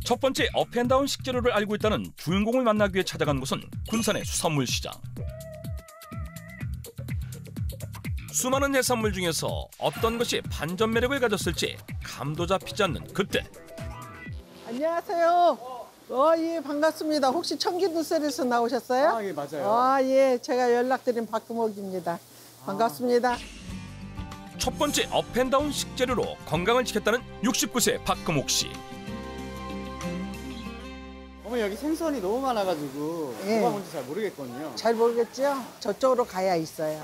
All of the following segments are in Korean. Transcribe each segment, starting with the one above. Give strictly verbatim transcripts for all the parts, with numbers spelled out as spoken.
첫 번째 업앤다운 식재료를 알고 있다는 주인공을 만나기 위해 찾아간 곳은 군산의 수산물 시장. 수많은 해산물 중에서 어떤 것이 반전 매력을 가졌을지 감도 잡히지 않는 그때. 안녕하세요. 어, 예, 반갑습니다. 혹시 청기누설에서 나오셨어요? 아, 예, 맞아요. 아, 예, 제가 연락드린 박금옥입니다. 반갑습니다. 아. 첫 번째 업앤다운 식재료로 건강을 지켰다는 육십구 세 박금옥 씨. 어머니 여기 생선이 너무 많아가지고 예. 뭐가 뭔지 잘 모르겠거든요. 잘 모르겠죠? 저쪽으로 가야 있어요.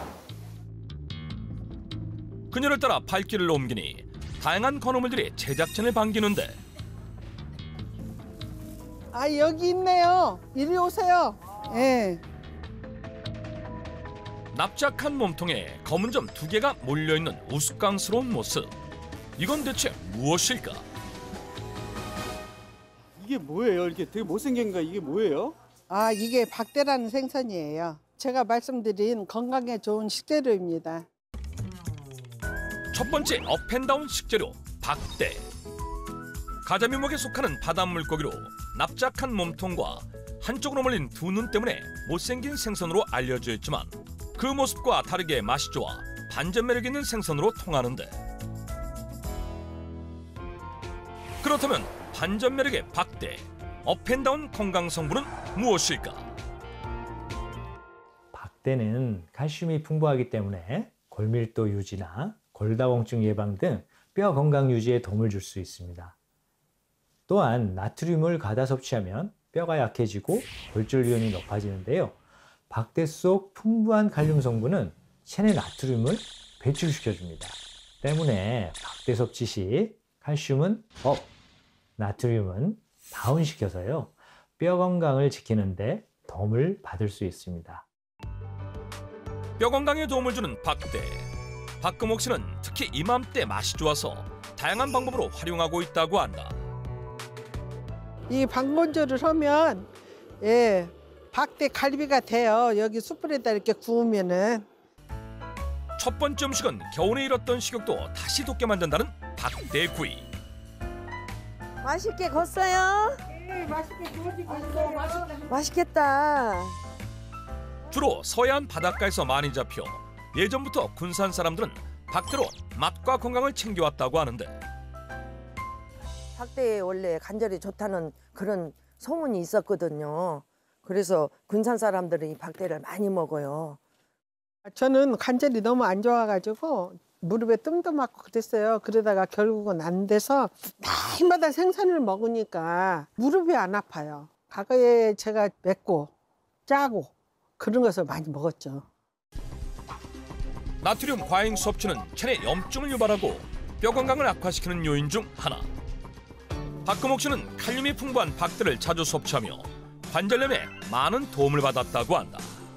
그녀를 따라 발길을 옮기니 다양한 건어물들이 제작진을 반기는데. 아, 여기 있네요. 이리 오세요. 예. 납작한 몸통에 검은 점 두 개가 몰려있는 우스꽝스러운 모습. 이건 대체 무엇일까? 이게 뭐예요? 이렇게 되게 못생긴 거 이게 뭐예요? 아, 이게 박대라는 생선이에요. 제가 말씀드린 건강에 좋은 식재료입니다. 첫 번째 업앤다운 식재료 박대. 가자미목에 속하는 바닷물고기로 납작한 몸통과 한쪽으로 몰린 두 눈 때문에 못생긴 생선으로 알려져 있지만 그 모습과 다르게 맛이 좋아 반전 매력 있는 생선으로 통하는데. 그렇다면 반전 매력의 박대, 업앤다운 건강 성분은 무엇일까? 박대는 칼슘이 풍부하기 때문에 골밀도 유지나 골다공증 예방 등 뼈 건강 유지에 도움을 줄 수 있습니다. 또한 나트륨을 과다 섭취하면 뼈가 약해지고 골절위험이 높아지는데요. 박대 속 풍부한 칼륨 성분은 체내 나트륨을 배출시켜줍니다. 때문에 박대 섭취 시 칼슘은 업, 나트륨은 다운시켜서요. 뼈 건강을 지키는 데 도움을 받을 수 있습니다. 뼈 건강에 도움을 주는 박대. 박금옥 씨는 특히 이맘때 맛이 좋아서 다양한 방법으로 활용하고 있다고 한다. 이 방건조를 하면 예, 박대 갈비가 돼요. 여기 숯불에다 이렇게 구우면은. 첫 번째 음식은 겨우내 잃었던 식욕도 다시 돋게 만든다는 박대구이. 맛있게 걷어요? 네, 맛있게 구워지고 있어요. 맛있겠다. 주로 서해안 바닷가에서 많이 잡혀 예전부터 군산 사람들은 박대로 맛과 건강을 챙겨왔다고 하는데. 박대에 원래 관절이 좋다는 그런 소문이 있었거든요. 그래서 군산 사람들은 이 박대를 많이 먹어요. 저는 관절이 너무 안 좋아가지고 무릎에 뜸도 맞고 그랬어요. 그러다가 결국은 안 돼서 날마다 생선을 먹으니까 무릎이 안 아파요. 과거에 제가 맵고 짜고 그런 것을 많이 먹었죠. 나트륨 과잉 섭취는 체내 염증을 유발하고 뼈 건강을 악화시키는 요인 중 하나. 박금옥 씨는 칼륨이 풍부한 박대를 자주 섭취하며 관절염에 많은 도움을 받았다고 한다.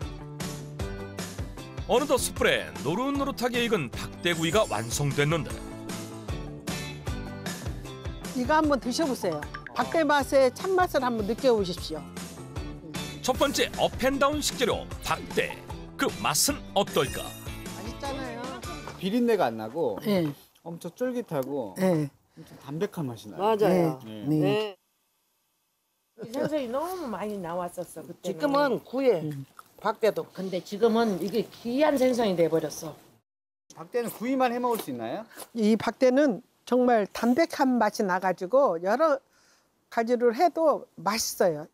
어느덧 숯불에 노릇노릇하게 익은 박대구이가 완성됐는데. 이거 한번 드셔보세요. 박대 맛의 참맛을 한번 느껴보십시오. 첫 번째 업앤다운 식재료 박대. 그 맛은 어떨까? 맛있잖아요. 비린내가 안 나고 네. 엄청 쫄깃하고 네. 엄청 담백한 맛이 나요. 맞아요. 네. 네. 네. 생선이 너무 많이 나왔었어 그때. 지금은 구해. 음. 박대도. 근데 지금은 이게 귀한 생선이 돼버렸어. 박대는 구이만 해 먹을 수 있나요? 이 박대는 정말 담백한 맛이 나가지고 여러 가지를 해도 맛있어요.